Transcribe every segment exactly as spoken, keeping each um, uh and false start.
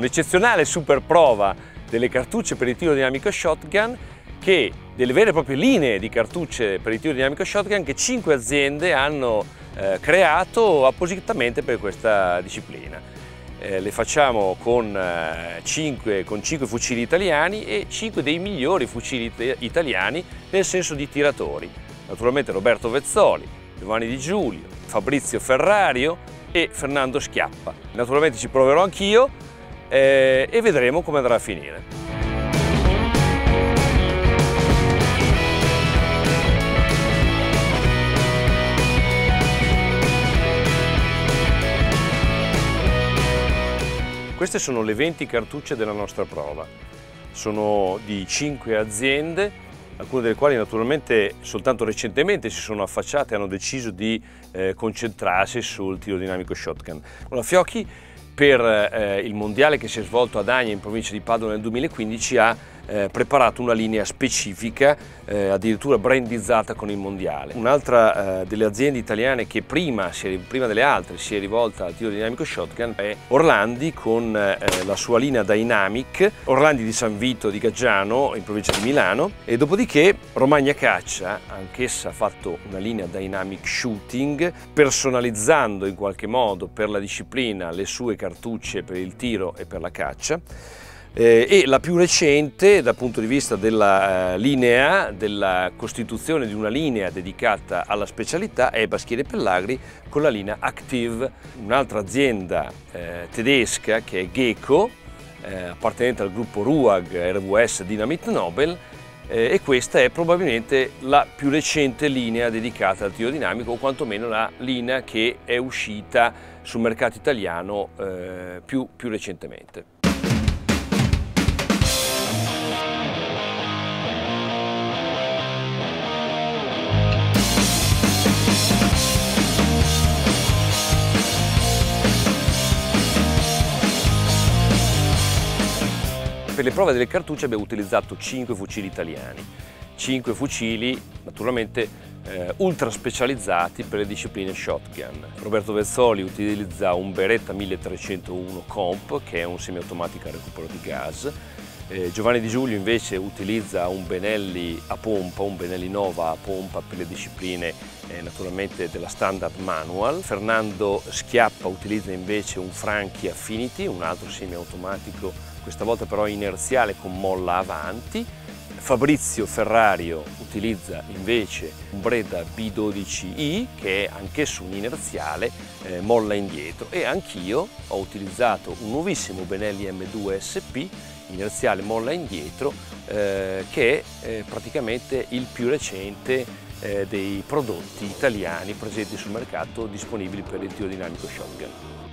un'eccezionale super prova delle cartucce per il tiro dinamico shotgun, che delle vere e proprie linee di cartucce per il tiro dinamico shotgun che cinque aziende hanno eh, creato appositamente per questa disciplina. Eh, le facciamo con, eh, cinque, con cinque fucili italiani e cinque dei migliori fucili it italiani nel senso di tiratori. Naturalmente Roberto Vezzoli, Giovanni Di Giulio, Fabrizio Ferrario e Fernando Schiappa. Naturalmente ci proverò anch'io eh, e vedremo come andrà a finire. Queste sono le venti cartucce della nostra prova. Sono di cinque aziende, alcune delle quali naturalmente soltanto recentemente si sono affacciate e hanno deciso di eh, concentrarsi sul tiro dinamico shotgun. Allora, Fiocchi, per eh, il mondiale che si è svolto ad Agna in provincia di Padova nel duemilaquindici, ha eh, preparato una linea specifica, eh, addirittura brandizzata con il mondiale. Un'altra eh, delle aziende italiane che prima, si è, prima delle altre si è rivolta al tiro dinamico shotgun è Orlandi, con eh, la sua linea Dynamic, Orlandi di San Vito di Gaggiano in provincia di Milano, e dopodiché Romagna Caccia, anch'essa ha fatto una linea Dynamic Shooting, personalizzando in qualche modo per la disciplina le sue cartucce per il tiro e per la caccia. Eh, e la più recente dal punto di vista della eh, linea, della costituzione di una linea dedicata alla specialità, è Baschieri Pellagri con la linea Active, un'altra azienda eh, tedesca che è Gecko, eh, appartenente al gruppo RUAG R W S Dynamit Nobel, eh, e questa è probabilmente la più recente linea dedicata al tiro dinamico, o quantomeno la linea che è uscita sul mercato italiano eh, più, più recentemente. Per le prove delle cartucce abbiamo utilizzato cinque fucili italiani, cinque fucili naturalmente eh, ultra specializzati per le discipline shotgun. Roberto Vezzoli utilizza un Beretta milletrecentouno Comp, che è un semiautomatico a recupero di gas. Eh, Giovanni Di Giulio invece utilizza un Benelli a pompa, un Benelli Nova a pompa per le discipline eh, naturalmente della standard manual. Fernando Schiappa utilizza invece un Franchi Affinity, un altro semiautomatico, questa volta però inerziale con molla avanti. Fabrizio Ferrario utilizza invece un Breda B dodici i, che è anch'esso un inerziale, eh, molla indietro, e anch'io ho utilizzato un nuovissimo Benelli M due S P, inerziale molla indietro, eh, che è eh, praticamente il più recente eh, dei prodotti italiani presenti sul mercato disponibili per il tiro dinamico shotgun.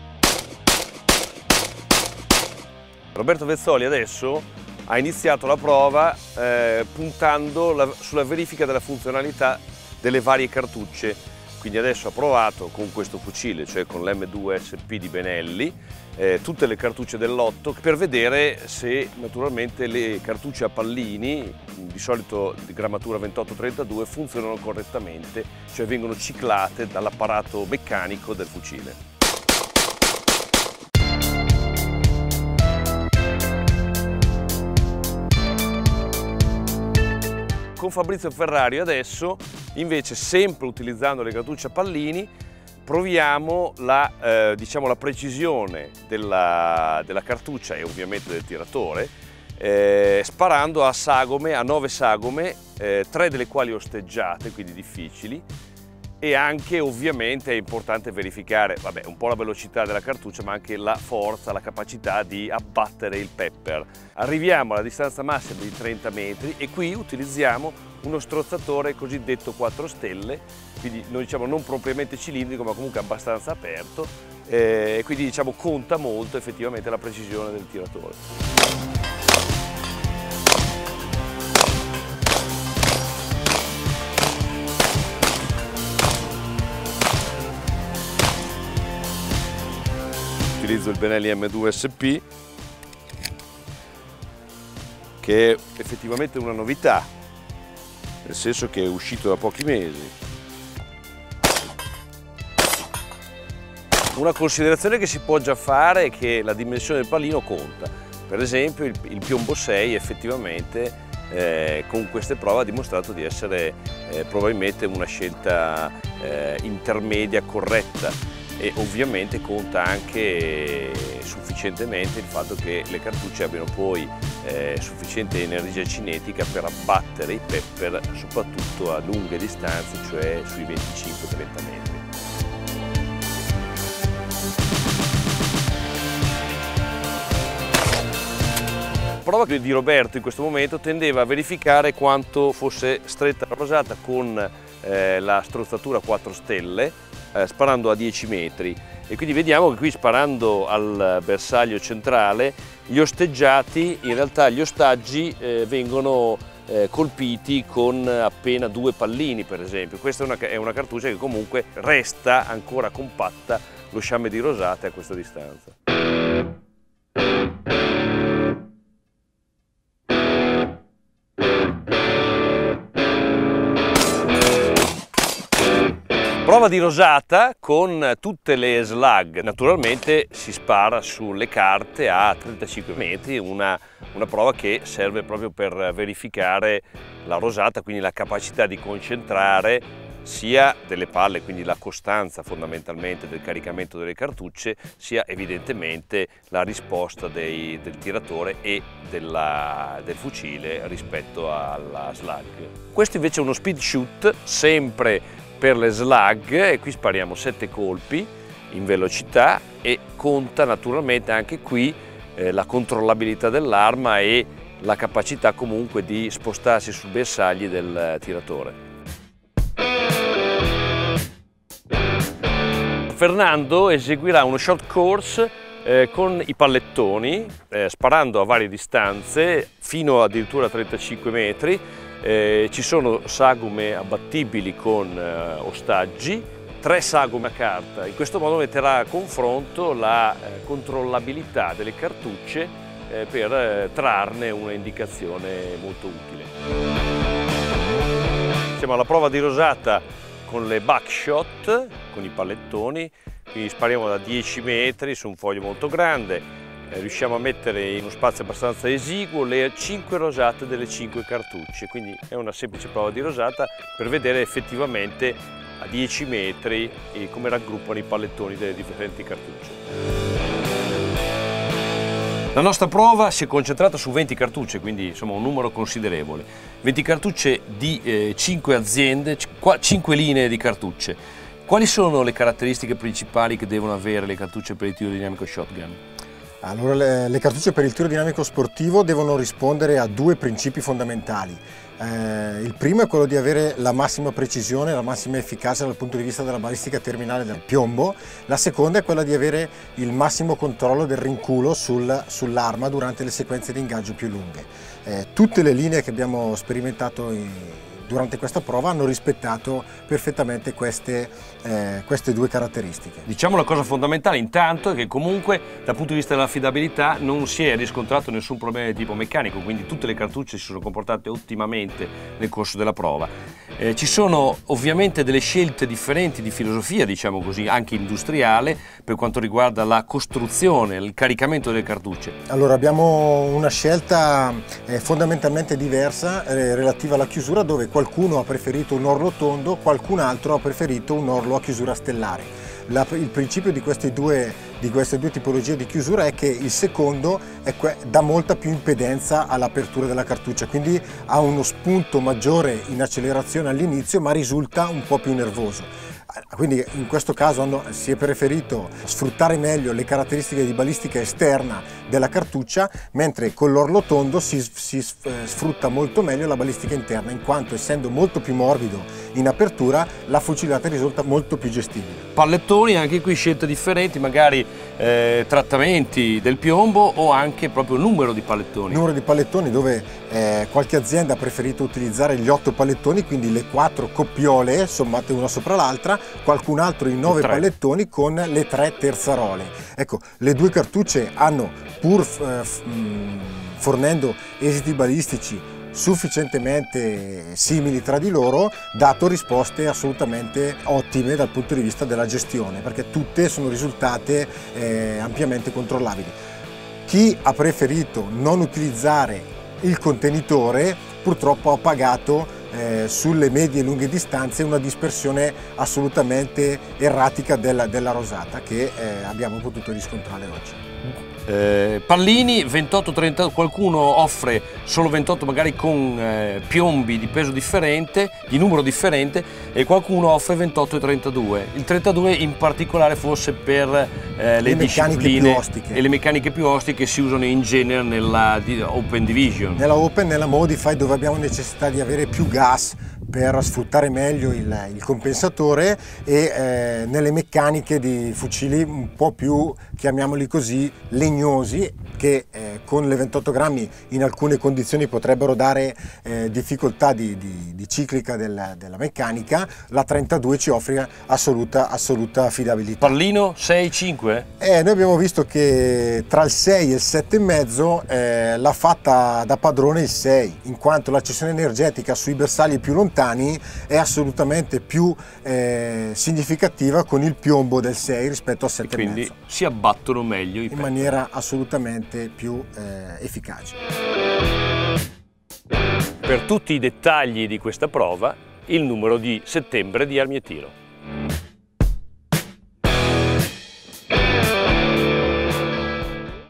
Roberto Vezzoli adesso ha iniziato la prova eh, puntando la, sulla verifica della funzionalità delle varie cartucce, quindi adesso ha provato con questo fucile, cioè con l'M due S P di Benelli, eh, tutte le cartucce del lotto, per vedere se naturalmente le cartucce a pallini, di solito di grammatura ventotto trentadue, funzionano correttamente, cioè vengono ciclate dall'apparato meccanico del fucile. Con Fabrizio Ferrario adesso, invece, sempre utilizzando le cartucce a pallini, proviamo la, eh, diciamo, la precisione della, della cartuccia e ovviamente del tiratore, eh, sparando a sagome, a nove sagome, eh, tre delle quali osteggiate, quindi difficili, e anche ovviamente è importante verificare, vabbè, un po' la velocità della cartuccia, ma anche la forza, la capacità di abbattere il pepper. Arriviamo alla distanza massima di trenta metri e qui utilizziamo uno strozzatore cosiddetto quattro stelle, quindi noi diciamo non propriamente cilindrico, ma comunque abbastanza aperto, e eh, quindi diciamo conta molto effettivamente la precisione del tiratore. Utilizzo il Benelli M due S P, che è effettivamente una novità, nel senso che è uscito da pochi mesi. Una considerazione che si può già fare è che la dimensione del pallino conta. Per esempio il, il piombo sei effettivamente eh, con queste prove ha dimostrato di essere eh, probabilmente una scelta eh, intermedia corretta, e ovviamente conta anche sufficientemente il fatto che le cartucce abbiano poi eh, sufficiente energia cinetica per abbattere i pepper soprattutto a lunghe distanze, cioè sui venticinque trenta metri. La prova di Roberto in questo momento tendeva a verificare quanto fosse stretta la rosata con eh, la strozzatura quattro stelle, eh, sparando a dieci metri, e quindi vediamo che qui, sparando al bersaglio centrale, gli osteggiati, in realtà gli ostaggi eh, vengono eh, colpiti con appena due pallini, per esempio. Questa è una, è una cartuccia che comunque resta ancora compatta lo sciame di rosate a questa distanza. Prova di rosata con tutte le slug. Naturalmente si spara sulle carte a trentacinque metri, una, una prova che serve proprio per verificare la rosata, quindi la capacità di concentrare sia delle palle, quindi la costanza fondamentalmente del caricamento delle cartucce, sia evidentemente la risposta dei, del tiratore e della, del fucile rispetto alla slug. Questo invece è uno speed shoot, sempre per le slug, e qui spariamo sette colpi in velocità, e conta naturalmente anche qui eh, la controllabilità dell'arma e la capacità comunque di spostarsi sui bersagli del tiratore. Fernando eseguirà uno short course eh, con i pallettoni, eh, sparando a varie distanze fino addirittura a trentacinque metri. Eh, ci sono sagume abbattibili con eh, ostaggi, tre sagume a carta. In questo modo metterà a confronto la eh, controllabilità delle cartucce eh, per eh, trarne una indicazione molto utile. Siamo alla prova di rosata con le buckshot, con i pallettoni, quindi spariamo da dieci metri su un foglio molto grande. Eh, riusciamo a mettere in uno spazio abbastanza esiguo le cinque rosate delle cinque cartucce, quindi è una semplice prova di rosata per vedere effettivamente a dieci metri eh, come raggruppano i pallettoni delle differenti cartucce. La nostra prova si è concentrata su venti cartucce, quindi insomma un numero considerevole. venti cartucce di eh, cinque aziende, cinque linee di cartucce. Quali sono le caratteristiche principali che devono avere le cartucce per il tiro dinamico shotgun? Allora, le, le cartucce per il tiro dinamico sportivo devono rispondere a due principi fondamentali. Eh, il primo è quello di avere la massima precisione, la massima efficacia dal punto di vista della balistica terminale del piombo. La seconda è quella di avere il massimo controllo del rinculo sul, sull'arma durante le sequenze di ingaggio più lunghe. Eh, tutte le linee che abbiamo sperimentato in, durante questa prova hanno rispettato perfettamente queste, eh, queste due caratteristiche. Diciamo la cosa fondamentale intanto è che comunque dal punto di vista dell'affidabilità non si è riscontrato nessun problema di tipo meccanico, quindi tutte le cartucce si sono comportate ottimamente nel corso della prova. Eh, ci sono ovviamente delle scelte differenti di filosofia, diciamo così, anche industriale, per quanto riguarda la costruzione, il caricamento delle cartucce. Allora abbiamo una scelta eh, fondamentalmente diversa eh, relativa alla chiusura, dove qualcuno ha preferito un orlo tondo, qualcun altro ha preferito un orlo a chiusura stellare. La, il principio di queste, due, di queste due tipologie di chiusura è che il secondo è que, dà molta più impedenza all'apertura della cartuccia, quindi ha uno spunto maggiore in accelerazione all'inizio, ma risulta un po' più nervoso. Quindi in questo caso hanno, si è preferito sfruttare meglio le caratteristiche di balistica esterna della cartuccia, mentre con l'orlo tondo si, si sfrutta molto meglio la balistica interna, in quanto essendo molto più morbido in apertura la fucilata risulta molto più gestibile. Pallettoni, anche qui scelte differenti, magari eh, trattamenti del piombo o anche proprio numero di pallettoni. Numero di pallettoni, dove eh, qualche azienda ha preferito utilizzare gli otto pallettoni, quindi le quattro coppiole sommate una sopra l'altra, qualcun altro i nove pallettoni con le tre terzarole. Ecco, le due cartucce hanno, pur eh, fornendo esiti balistici sufficientemente simili tra di loro, dato risposte assolutamente ottime dal punto di vista della gestione, perché tutte sono risultate eh, ampiamente controllabili. Chi ha preferito non utilizzare il contenitore purtroppo ha pagato eh, sulle medie e lunghe distanze una dispersione assolutamente erratica della, della rosata che eh, abbiamo potuto riscontrare oggi. Eh, pallini ventotto trenta, qualcuno offre solo ventotto magari con eh, piombi di peso differente, di numero differente, e qualcuno offre ventotto e trentadue. Il trentadue in particolare forse per eh, le, le discipline più ostiche. e le meccaniche più ostiche che si usano in genere nella Open Division. Nella Open, nella Modify, dove abbiamo necessità di avere più gas per sfruttare meglio il, il compensatore, e eh, nelle meccaniche di fucili un po' più, chiamiamoli così, legnosi, che eh, con le ventotto grammi in alcune condizioni potrebbero dare eh, difficoltà di, di, di ciclica della, della meccanica. La trentadue ci offre assoluta, assoluta affidabilità. Pallino sei cinque? Eh, noi abbiamo visto che tra il sei e il sette e mezzo eh, l'ha fatta da padrone il sei, in quanto la cessione energetica sui bersagli più lontani è assolutamente più eh, significativa con il piombo del sei rispetto al sette e mezzo. Quindi si abbattono meglio i in pezzi. maniera assolutamente più eh, efficace. Per tutti i dettagli di questa prova, il numero di settembre di Armi e Tiro.